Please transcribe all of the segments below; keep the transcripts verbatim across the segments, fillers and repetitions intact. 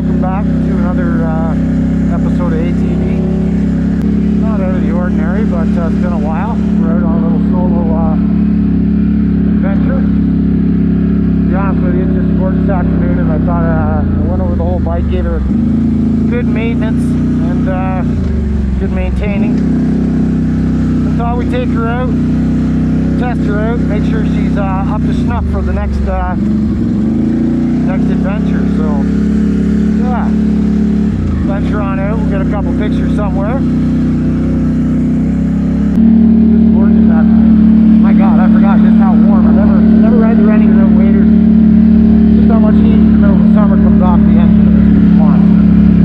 welcome back to another uh, episode of A T V. Not out of the ordinary, but uh, it's been a while. We're out on a little solo uh, adventure. To be honest with you, it's just gorgeous afternoon, and I thought uh, I went over the whole bike, gave her good maintenance and uh, good maintaining. I thought we'd take her out, test her out, make sure she's uh, up to snuff for the next uh, next adventure. So yeah, venture on out. We'll get a couple pictures somewhere. Just gorgeous afternoon. My God, I forgot just how warm. I've never never ride the Renegade without waders. Just how much heat in the middle of the summer comes off the engine of this monster.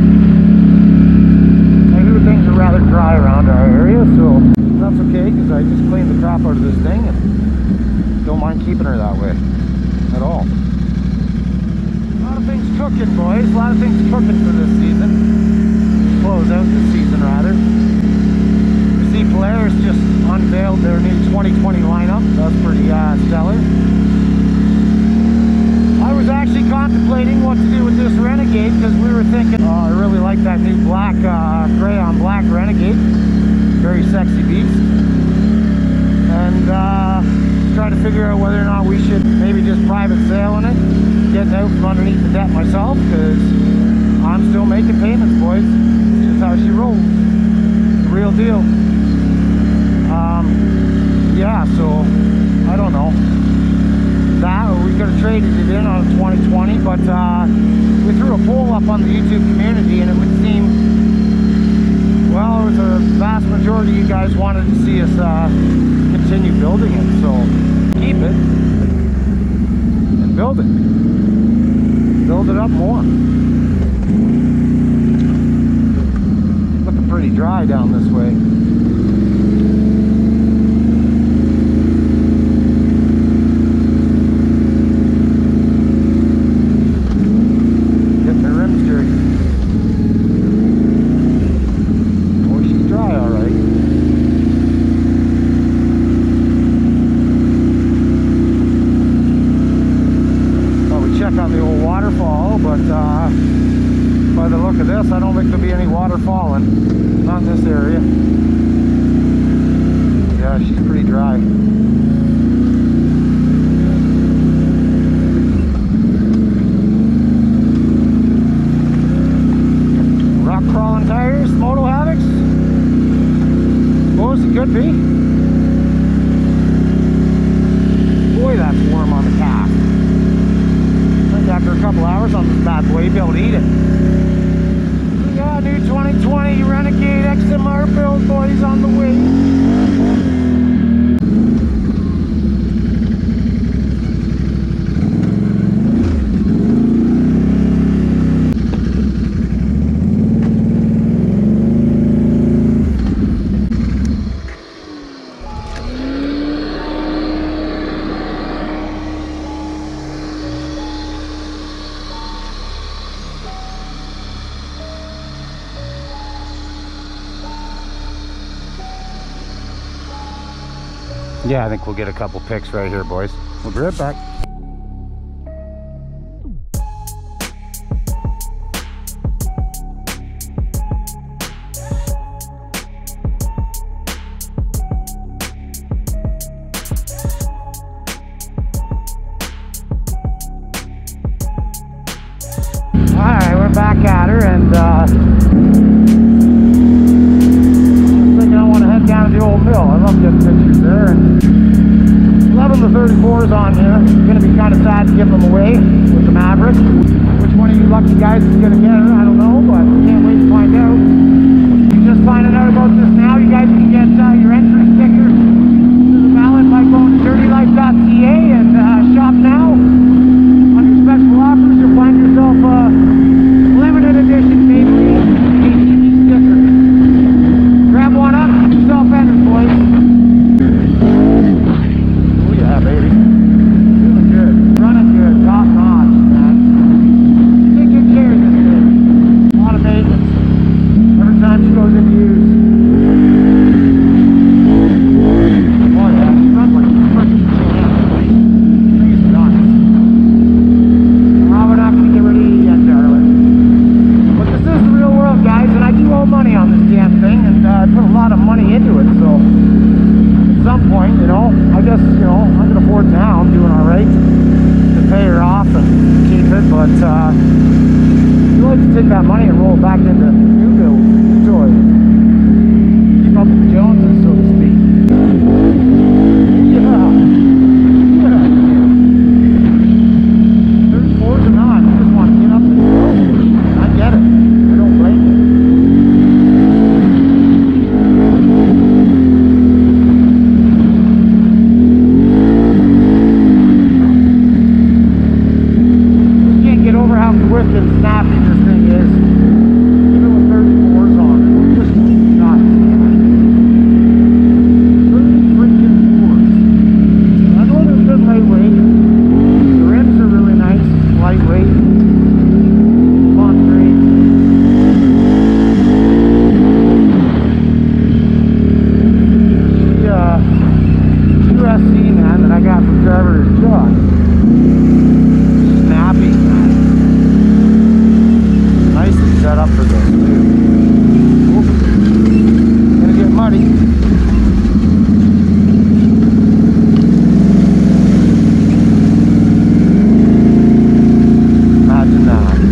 I do things are rather dry around our area, so that's okay, because I just cleaned the crap out of this thing and don't mind keeping her that way at all. A lot of things cooking, boys. A lot of things cooking for this season. Close out this season, rather. You see Polaris just unveiled their new twenty twenty lineup. That's pretty uh, stellar. I was actually contemplating what to do with this Renegade, because we were thinking, oh, I really like that new black, uh, gray on black Renegade. Very sexy beast. And uh, try to figure out whether or not we should maybe just private sale in it, getting out from underneath the debt myself, because I'm still making payments, boys. It's just how she rolls. It's the real deal. Um, yeah, so I don't know. That, or we could have traded it in on a twenty twenty, but uh, we threw a poll up on the YouTube community, and it would seem, well, it was a vast majority of you guys wanted to see us uh, continue building it, so keep it and build it. Build it up more. Looking pretty dry down this way. On the old waterfall, but uh, by the look of this, I don't think there'll be any water falling. Not in this area. Yeah, she's pretty dry. Rock crawling tires, Moto Havocs. Suppose it could be. Boy, that's warm on the calf. After a couple hours on this bad boy, you'll be able to eat it. We got a new twenty twenty Renegade X M R build, boys, on the way. Yeah, I think we'll get a couple pics right here, boys. We'll be right back. Alright, we're back at her, and uh, down to the old mill. I love getting pictures there, and loving the thirty-fours on here. It's going to be kind of sad to give them away with the Maverick. Which one of you lucky guys is going to get it, I don't know, but can't wait to find out. You're just finding out about this now. You guys can get uh, your entry sticker to the ballot by going to Dirty Life dot C A and uh, shop now. Under special offers, you'll find yourself a limited edition BayMarine A T V sticker. Grab one up, get yourself entered, boys. Oh yeah, baby. Feeling good. Running good. Top notch, man. Take good care of this thing. A lot of maintenance. Every time she goes into use. Oh yeah, she runs like a freaking champ. Thing is nuts. Oh, we're not going to get rid of you yet, darling. lot of money into it, so at some point, you know, I guess, you know, I can afford it now. I'm doing all right to pay her off and keep it, but uh, you like to take that money and roll it back into new builds, new toys. Keep up with the Joneses, so to speak. Yeah. Yeah. thirty-fours or not, you just want to get up and go. I get it. I don't blame you. You can't get over how quick and snappy this thing is. Even with thirty-fours on it. It's just nuts. thirty freaking fours. I know they're good lightweight. The rims are really nice, lightweight. Concrete. The uh, U S C, man, that I got from Driver is just snappy, man. Nicely set up for this, too. Oop. Gonna get muddy. Imagine that.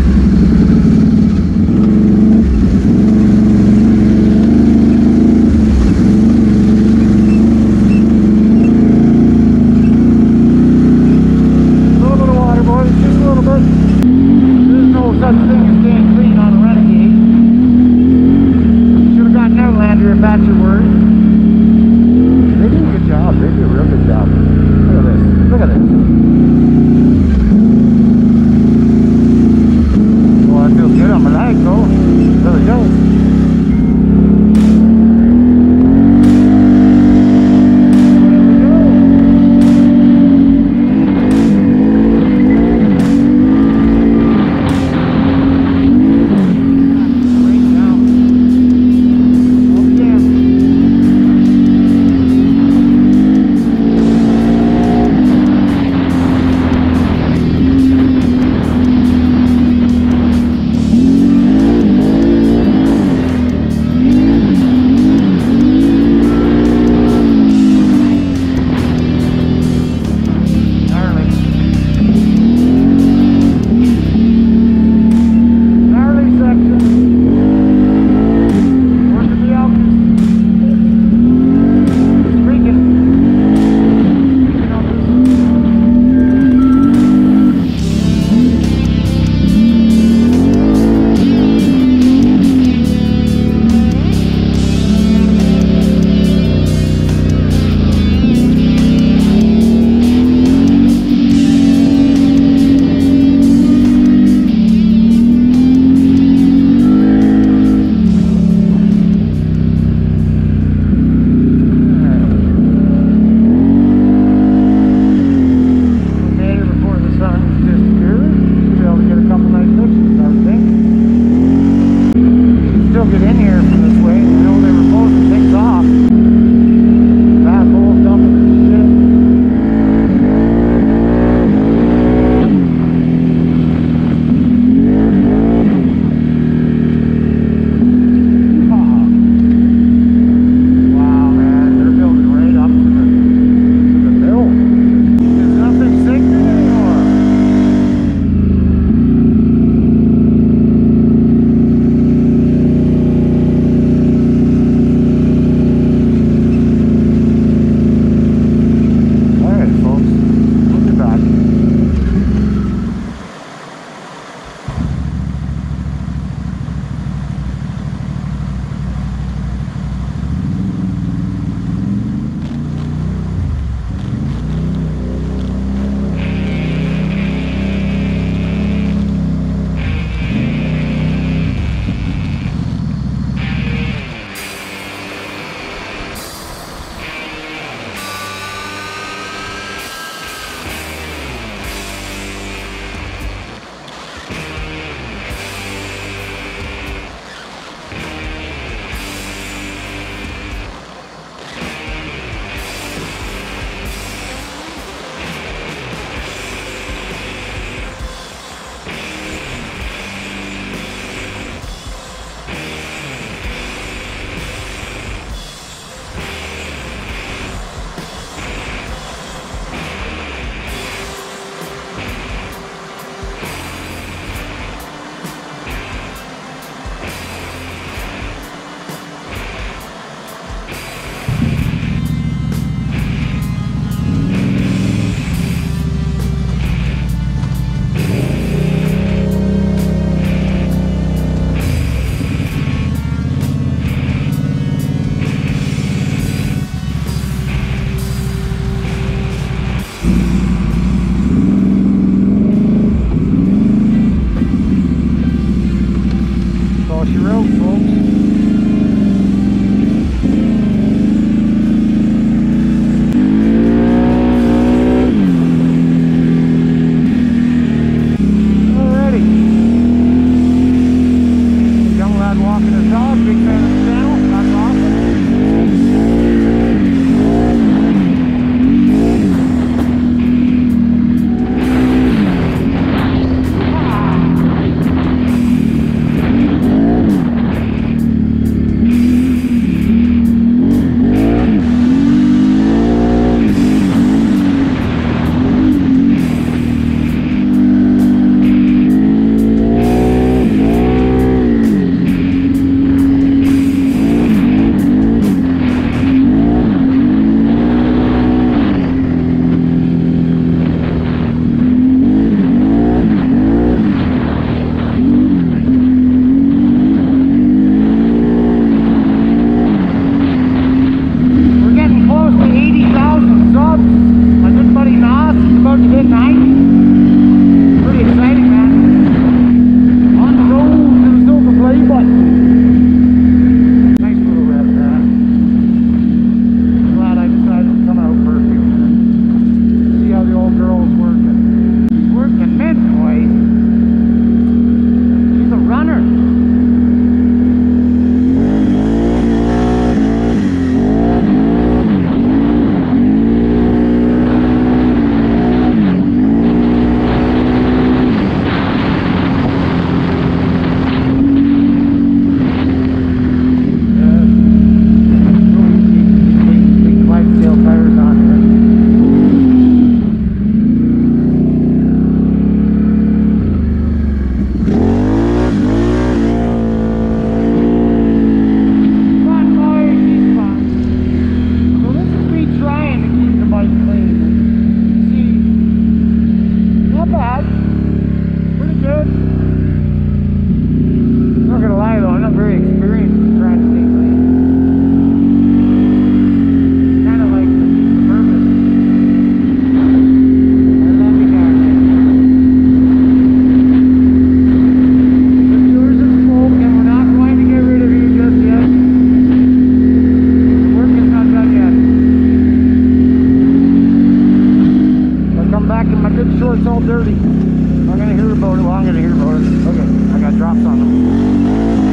dirty. I'm gonna hear about it. Well, I'm gonna hear about it. Okay, I got drops on them.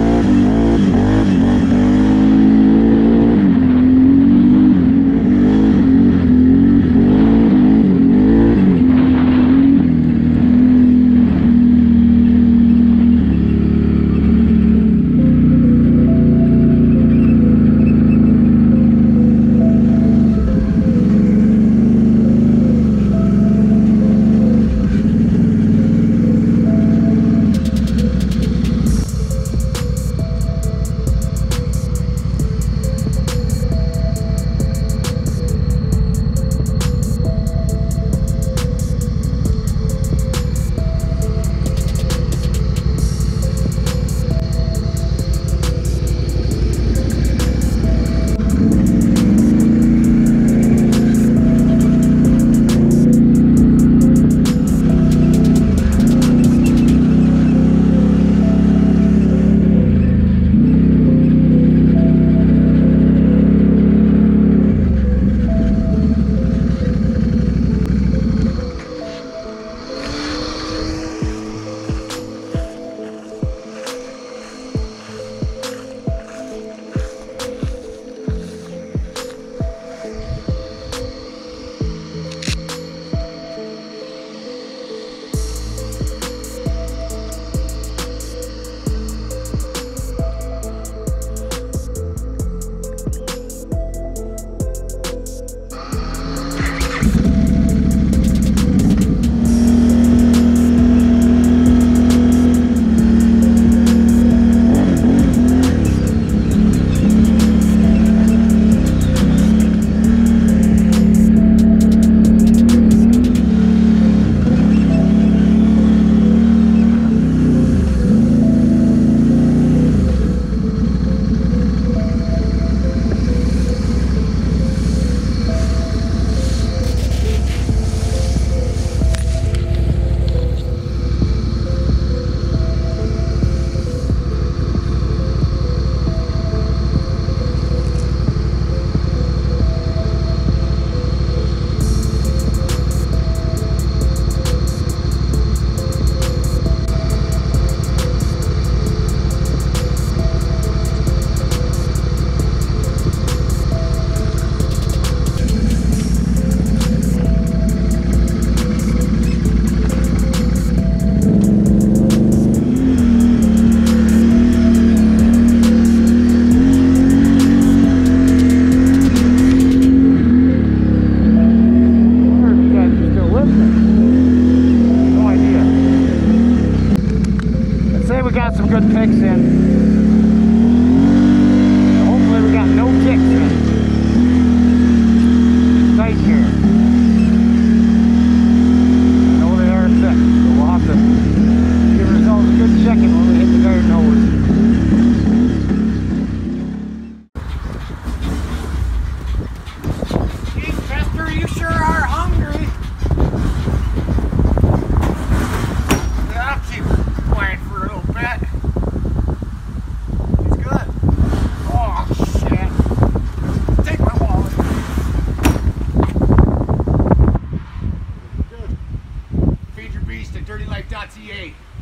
Some good picks in. Hopefully we got no kicks in. Tight here. I know they are thick, so we'll have to give ourselves a good checking when we hit the garden hose. Jeez, Chester, you sure are hungry. I'll keep quiet for a little bit. Dirtylife dot C A